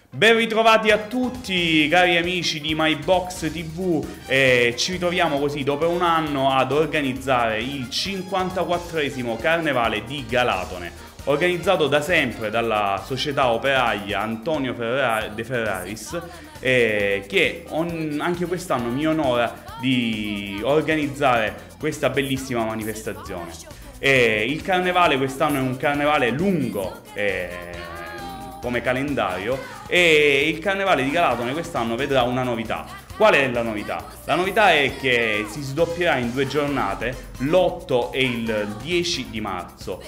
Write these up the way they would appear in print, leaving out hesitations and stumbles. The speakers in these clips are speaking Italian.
Ben ritrovati a tutti cari amici di MyBox TV, ci ritroviamo così dopo un anno ad organizzare il 54esimo Carnevale di Galatone, organizzato da sempre dalla società operaia Antonio De Ferraris, che anche quest'anno mi onora di organizzare questa bellissima manifestazione. Il carnevale quest'anno è un carnevale lungo come calendario, e il carnevale di Galatone quest'anno vedrà una novità. Qual è la novità? La novità è che si sdoppierà in 2 giornate, l'8 e il 10 di marzo,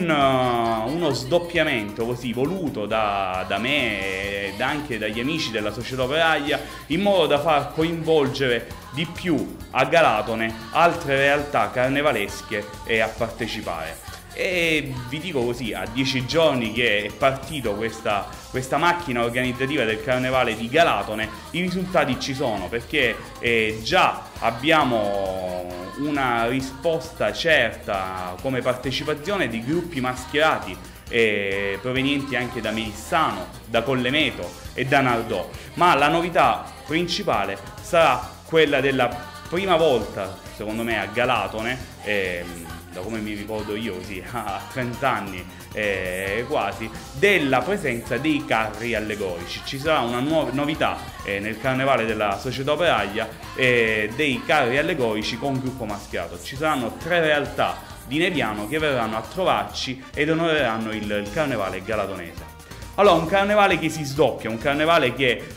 uno sdoppiamento così voluto da me ed anche dagli amici della società operaia, in modo da far coinvolgere di più a Galatone altre realtà carnevalesche a partecipare. E vi dico così, a 10 giorni che è partito questa macchina organizzativa del Carnevale di Galatone, i risultati ci sono, perché già abbiamo una risposta certa come partecipazione di gruppi mascherati provenienti anche da Melissano, da Collemeto e da Nardò. Ma la novità principale sarà quella della prima volta, secondo me, a Galatone, da come mi ricordo io, così a 30 anni quasi, della presenza dei carri allegorici. Ci sarà una novità nel carnevale della società operaia, dei carri allegorici con gruppo mascherato. Ci saranno 3 realtà di Neviano che verranno a trovarci ed onoreranno il carnevale galatonese. Allora, un carnevale che si sdoppia, un carnevale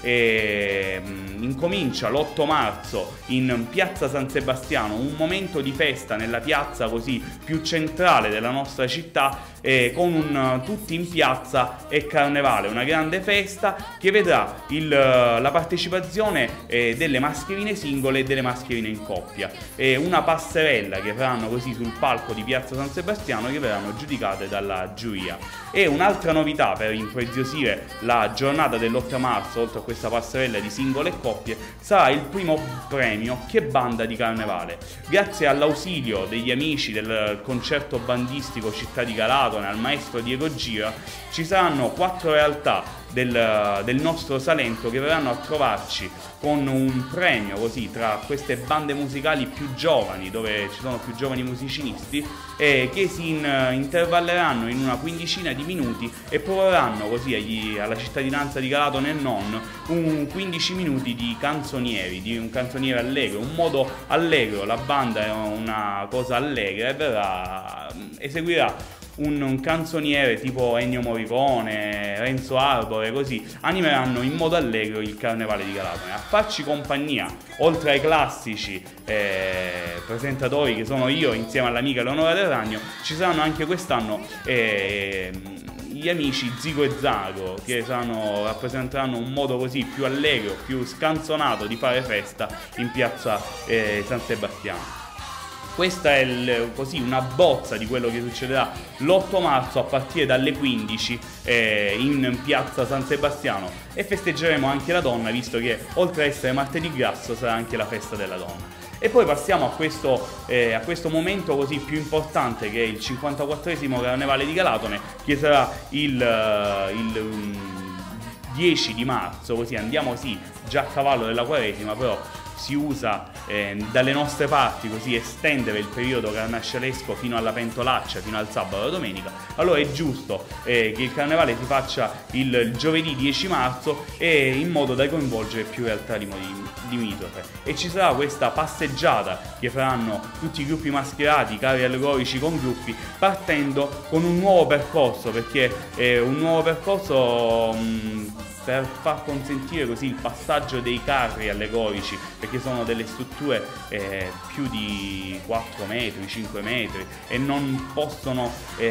che incomincia l'8 marzo in piazza San Sebastiano, un momento di festa nella piazza così più centrale della nostra città, con tutti in piazza e carnevale, una grande festa che vedrà la partecipazione delle mascherine singole e delle mascherine in coppia, una passerella che faranno così sul palco di piazza San Sebastiano, che verranno giudicate dalla giuria. E un'altra novità per impreziosire la giornata dell'8 marzo, oltre a questa passerella di singole e coppie, sarà il primo premio Che Banda di Carnevale. Grazie all'ausilio degli amici del concerto bandistico Città di Galatone, al maestro Diego Gira, ci saranno 4 realtà del nostro Salento che verranno a trovarci con un premio così tra queste bande musicali più giovani, dove ci sono più giovani musicisti, che si intervalleranno in una quindicina di minuti e proporranno così alla cittadinanza di Galatone e non un 15 minuti di canzonieri, di un canzoniere allegro, un modo allegro. La banda è una cosa allegra e eseguirà un canzoniere tipo Ennio Morricone, Renzo Arbore, così animeranno in modo allegro il carnevale di Galatone. A farci compagnia, oltre ai classici presentatori che sono io insieme all'amica Leonora Del Ragno, ci saranno anche quest'anno gli amici Zico e Zago, che rappresenteranno un modo così più allegro, più scanzonato di fare festa in piazza San Sebastiano. Questa è così una bozza di quello che succederà l'8 marzo a partire dalle 15 in piazza San Sebastiano, e festeggeremo anche la donna, visto che oltre a essere martedì grasso sarà anche la festa della donna. E poi passiamo a questo momento così più importante, che è il 54esimo Carnevale di Galatone, che sarà il 10 di marzo, così andiamo sì già a cavallo della Quaresima, però si usa dalle nostre parti così estendere il periodo carnascialesco fino alla pentolaccia, fino al sabato e alla domenica. Allora è giusto che il carnevale si faccia il giovedì 10 marzo, in modo da coinvolgere più realtà limitrofe. E ci sarà questa passeggiata che faranno tutti i gruppi mascherati, carri allegorici con gruppi, partendo con un nuovo percorso, perché è un nuovo percorso per far consentire così il passaggio dei carri allegorici, perché sono delle strutture più di 4 metri, 5 metri, e non possono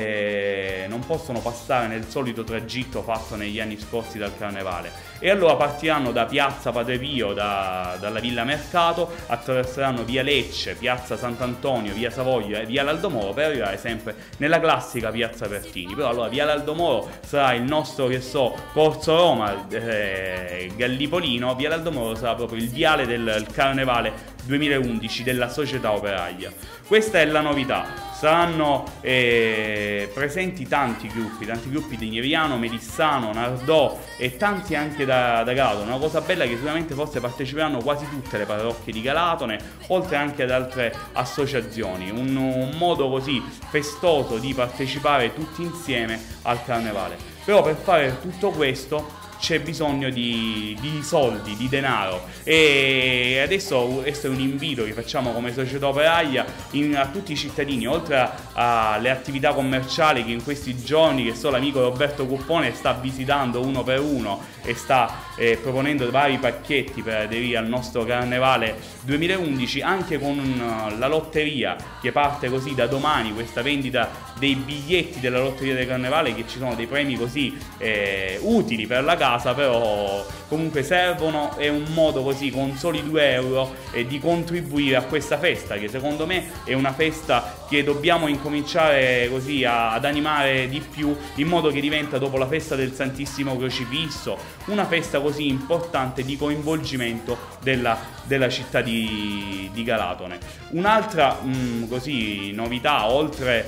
passare nel solito tragitto fatto negli anni scorsi dal carnevale. E allora partiranno da piazza Padre Pio, dalla Villa Mercato, attraverseranno via Lecce, piazza Sant'Antonio, via Savoia e via L'Aldomoro, per arrivare sempre nella classica piazza Pertini. Però allora via L'Aldomoro sarà il nostro, Corso Roma, via Gallipolino, via L'Aldomoro sarà proprio il viale del Carnevale 2011 della società operaia. Questa è la novità. Saranno presenti tanti gruppi di Neriano, Melissano, Nardò e tanti anche da Galatone. Una cosa bella è che sicuramente forse parteciperanno quasi tutte le parrocchie di Galatone, oltre anche ad altre associazioni. Un modo così festoso di partecipare tutti insieme al Carnevale. Però per fare tutto questo c'è bisogno di soldi, di denaro, e adesso questo è un invito che facciamo come società operaia a tutti i cittadini, oltre alle attività commerciali che in questi giorni, che so, l'amico Roberto Cuppone sta visitando uno per uno e sta proponendo vari pacchetti per aderire al nostro Carnevale 2011, anche con la lotteria che parte così da domani, questa vendita dei biglietti della lotteria del Carnevale, che ci sono dei premi così utili per la casa, però comunque servono. È un modo così, con soli 2 euro, di contribuire a questa festa, che secondo me è una festa che dobbiamo incominciare così ad animare di più, in modo che diventa, dopo la festa del Santissimo Crocifisso, una festa così importante di coinvolgimento della città di Galatone. Un'altra così novità, oltre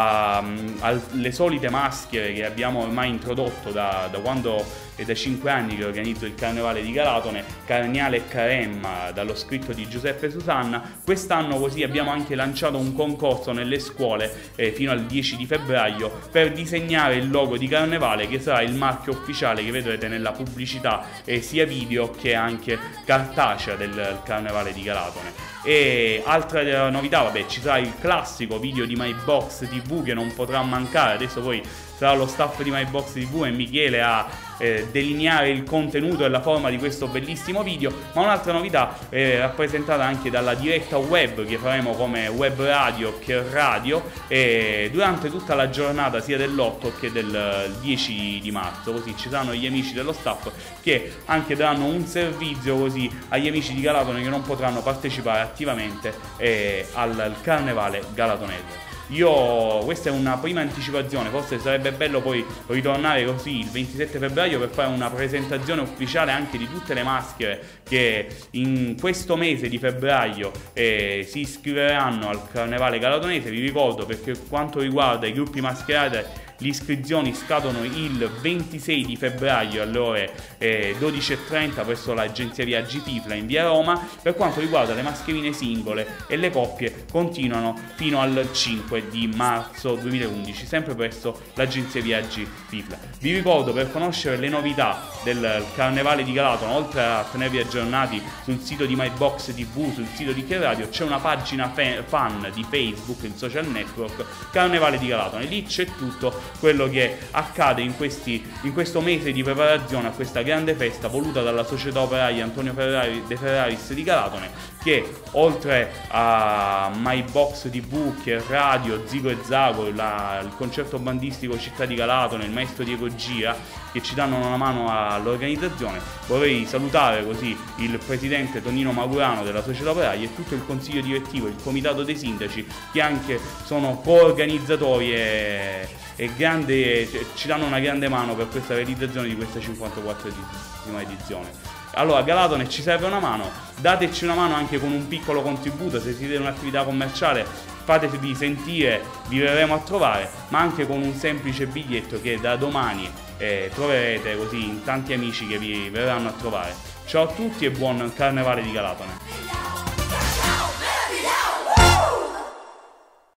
alle solite maschere che abbiamo ormai introdotto da quando è da 5 anni che organizzo il Carnevale di Galatone, Carniale e Caremma, dallo scritto di Giuseppe Susanna, quest'anno così abbiamo anche lanciato un concorso nelle scuole fino al 10 di febbraio per disegnare il logo di Carnevale, che sarà il marchio ufficiale che vedrete nella pubblicità sia video che anche cartacea del Carnevale di Galatone. E altra novità, vabbè, ci sarà il classico video di MyBox TV che non potrà mancare. Adesso poi sarà lo staff di MyBox TV e Michele a delineare il contenuto e la forma di questo bellissimo video. Ma un'altra novità è rappresentata anche dalla diretta web che faremo come web radio che radio durante tutta la giornata sia dell'8 che del 10 di marzo. Così ci saranno gli amici dello staff che anche daranno un servizio così agli amici di Galatone che non potranno partecipare attivamente al Carnevale galatonese. Questa è una prima anticipazione, forse sarebbe bello poi ritornare così il 27 febbraio per fare una presentazione ufficiale anche di tutte le maschere che in questo mese di febbraio si iscriveranno al Carnevale galatonese. Vi ricordo, perché quanto riguarda i gruppi mascherati, le iscrizioni scadono il 26 di febbraio alle ore 12:30 presso l'agenzia Viaggi Fifla in via Roma. Per quanto riguarda le mascherine singole e le coppie, continuano fino al 5 di marzo 2011, sempre presso l'agenzia Viaggi Fifla. Vi ricordo, per conoscere le novità del Carnevale di Galatone, oltre a tenervi aggiornati sul sito di MyBox TV, sul sito di Che Radio, c'è una pagina fan di Facebook, il social network Carnevale di Galatone. Lì c'è tutto quello che accade in questo mese di preparazione a questa grande festa voluta dalla società operaia Antonio De Ferraris di Galatone, che oltre a MyBox TV, Che Radio, Zigo e Zago, il concerto bandistico Città di Galatone, il maestro Diego Gira, che ci danno una mano all'organizzazione, vorrei salutare così il presidente Tonino Magurano della società operaia e tutto il consiglio direttivo, il comitato dei sindaci, che anche sono coorganizzatori e ci danno una grande mano per questa realizzazione di questa 54esima edizione. Allora, Galatone, ci serve una mano, dateci una mano anche con un piccolo contributo. Se siete in un'attività commerciale, fatevi sentire, vi verremo a trovare, ma anche con un semplice biglietto che da domani troverete così in tanti amici che vi verranno a trovare. Ciao a tutti e buon Carnevale di Galatone.